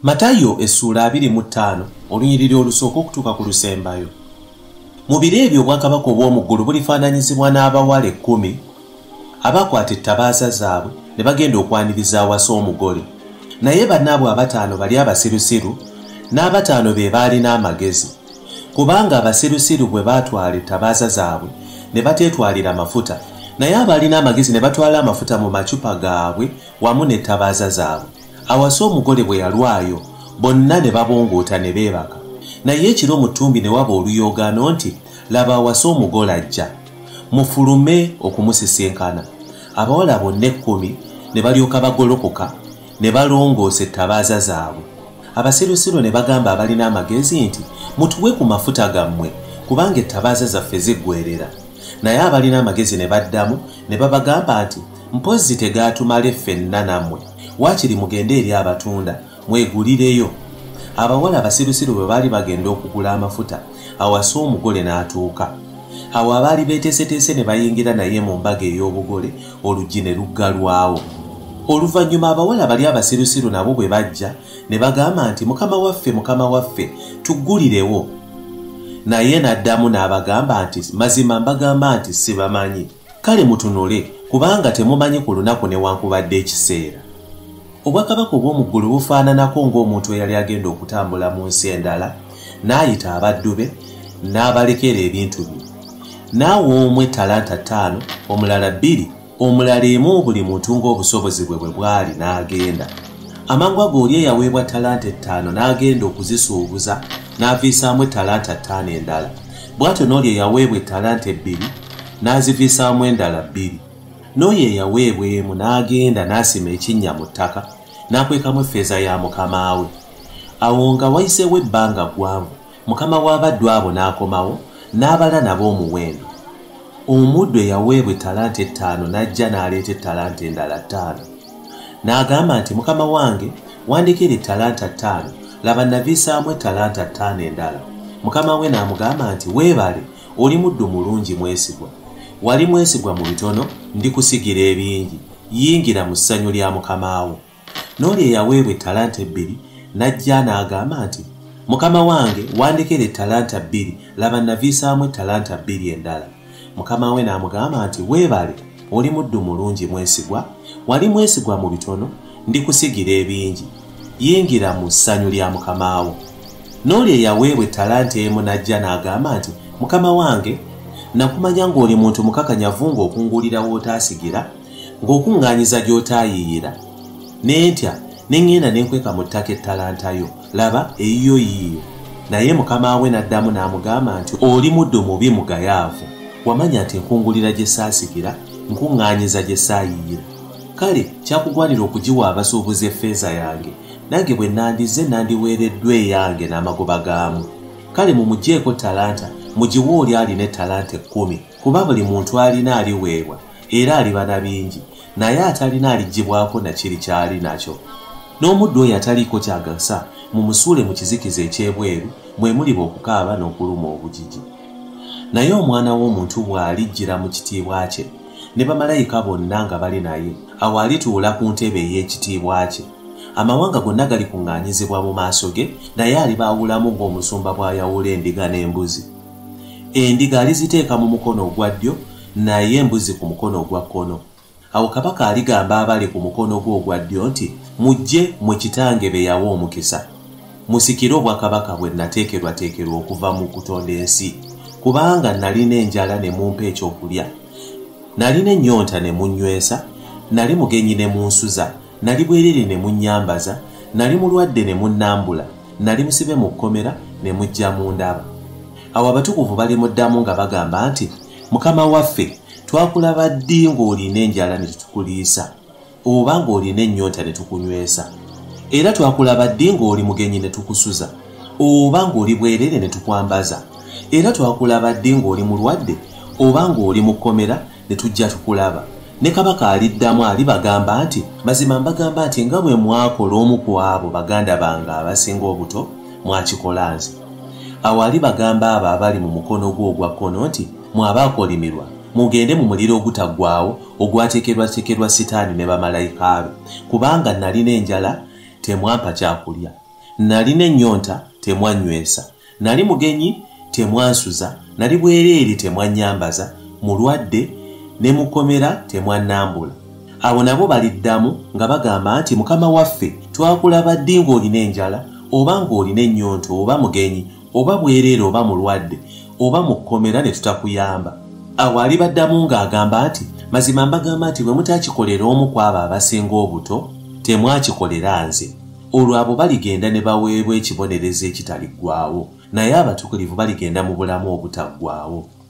Matayo essula 25 olunyiriri olusooka okutuuka ku lusembayo. Mu biro ebyo obwakabaka obw'omu ggulu bulifaananyizibwa n'abawala 10 abakwata ettabaaza zaabwe ne bagenda okwaniriza awasa omugole. Naye bannaabwe 5 bali abasirusiru n'5 be baalina amagezi. Kubanga abasirusiru bwe baatwala ettabaaza zaabwe ne bateetwalira mafuta, naye abaalina amagezi ne batwala amafuta mu macupa gaabwe wamu n'ettabaaza zaabwe. Awasa omugole bwe yalwayo bonna ne babongoota ne beebaka. Naye ekiro mu ttumbi ne waba oluyoogaano nti, laba awasa omugole ajja, mufulume okumusisinkana. Abawala bonna 10 ne balyoka bagolokoka ne balongoosa ettabaaza zaabwe. Abasirusiru ne bagamba abalina amagezi nti, mutuwe ku mafuta gammwe kubanga ettabaaza zaffe ziggweerera. Naye abalina amagezi ne baddamu ne babagamba nti, mpozzi tegaatumale ffenna nammwe, waakiri mugende eri abatunda mwegulireyo. Abawala abasirusiru bwe baali bagenda okugula amafuta, awasa omugole n'atuuka. Awo abaali beeteeseteese ne bayingira naye mu mbaga ey'obugole, oluggi ne luggalwawo. Oluvannyuma abawala bali abasirusiru nabo bwe bajja ne bagamba nti, mukama waffe, tuggulirewo. Naye n'addamu n'abagamba nti, mazima mbagamba nti sibamanyi. Kale mutunule kubanga temumanyi ku lunaku newankubadde ekiseera. Obwakabaka obw'omu ggulu bufaananako ng'omuntu eyali agenda okutambula mu nsi endala, n'ayita abaddu be n'abalekera ebintu bye. N'awa omu ettalanta 5, omulala 2, omulala 1 buli muntu ng'obusobozi bwe bwali n'agenda. Amangu ago oli eyaweebwa ttalanta 5 n'agenda okuzisuubuza n'aviisaamu ettalanta 5 endala. Bw'atyo n'oli eyaweebwa ettalanta 2 n'aziviisaamu endala 2. N'oyo eyaweebwa 1 n'agenda n'asima ekinnya mu ttaka n'akwekamu effeeza ya mukama we. Awo nga wayiseewo ebbanga ggwanvu, mukama w'abaddu abo n'akomawo n'abala nabo omuwendo. Omuddu eyaweebwa ettalanta 5 n'ajja n'aleeta ettalanta endala 5. N'agamba nti, mukama wange, wandekera ettalanta 5, laba naviisaamu ettalanta 5 endala. Mukama we n'amugamba nti, weebale, oli muddu mulungi mwesigwa. Wali mwesigwa mu bitono, ndikusigira ebingi, yingira mu ssanyu lya mukama wo. N'oli eyaweebwa ettalanta 2 n'ajja n'agamba nti, mukama wange, wandekera ettalanta 2, laba naviisaamu ettalanta 2 endala. Mukama we n'amugamba nti, weebale, oli muddu mulungi mwesigwa, wali mwesigwa mu bitono, ndikusigira ebingi, yingira mu ssanyu lya mukama wo. N'oli eyaweebwa ettalanta 1 n'ajja n'agamba nti, mukama wange, nakumanya ng'oli muntu mukakanyavu ng'okungulira w'otaasigira, ng'okuŋŋaanyiza gy'otaayiiyira. Ne ntya ne ŋŋenda ne nkweka mu ttaka ettalanta yo, laba eyiyo yiiyo. Naye mukama we n'addamu n'amugamba nti, oli muddu mubi mugayaavu, wamanya nti nkungulira gye saasigira, nkuŋŋaanyiza gye saayiiyira. Kale kyakugwanira okugiwa abasuubuzi effeeza yange, nange bwe nandize nandiweereddwa eyange n'amagoba gaamu. Kale mumugyeko ttalanta, mugiwe oli alina ettalanta 10, kuba buli muntu alina aliweebwa era aliba na bingi, naye atalina aliggyibwako na kiri kyali nakyo. N'omuddu oyo ataliiko kyagasa mumusuule mu kizikiza eky'ebweru, mwe muliba okukaaba n'okuluma obugigi. Naye omwana w'omuntu bw'alijjira mu kitiibwa kye, ne bamalayika bonna nga bali naye, awo alituula ku ntebe ey'ekitiibwa kye. Amawanga gonna galikuŋŋaanyizibwa mu maaso ge, naye alibaawulamu ng'omusumba bw'ayawula endiga n'embuzi. Endiga aliziteeka mu mukono ogwa ddyo, naye embuzi ku mukono ogwa kkono. Awo kabaka aligamba abali ku mukono gwe ogwa ddyo nti, mujje mwe kitange be yawa omukisa, musikire obwakabaka bwe nateekerwateekerwa okuva mu kutonda ensi. Kubanga nalina enjala ne mumpa ekyokulya, nalina ennyonta ne munnywesa, nali mugenyi ne munsuza, nali bwerere ne munnyambaza, nali mulwadde ne munnambula, nali musibe mu kkomera ne mujja mu ndaba. Awo abatukuvu balimuddamu nga bagamba nti, mukama waffe, twakulaba ddi ng'olina enjala ne tukuliisa, oba ng'olina ennyonta ne tukunywesa? Era twakulaba ddi ng'oli mugenyi ne tukusuza, oba ng'oli bwerere ne tukwambaza? Era twakulaba ddi ng'oli mulwadde, oba ng'oli mu kkomera ne tujja tukulaba? Ne kabaka aliddamu alibagamba nti, mazima mbagamba nti nga bwe mwakola omu ku abo baganda bange abasinga obuto, mwakikola nze. Awo alibagamba abo abali mu mukono gwe ogwa kkono nti, mwe abaakolimirwa, mugende mu muliro ogutaggwaawo ogwateekerwateekerwa Sitaani ne bamalayika be, kubanga nalina enjala temwampa kyakulya, nalina ennyonta temwanywesa, nali mugenyi temwansuza, nali bwereere temwannyambaza, mulwadde ne mukomera temwannambula. Abo nabo baliddamu nga bagamba nti Mukama waffe twakulaba ddi ng'olina enjala oba ng'olina ennyonta oba mugenyi oba bwereere oba mulwadde oba mu kkomera ne tutakuyamba. Awo alibaddamu ng'agamba nti mazima mbagamba nti bwe mutaakikolera omu ku abo abasinga obuto temwakikolera nze. Olwo abo baligenda ne baweebwa ekibonerezo ekitaliggwaawo, naye abatuukirivu baligenda mu bulamu obutaggwaawo.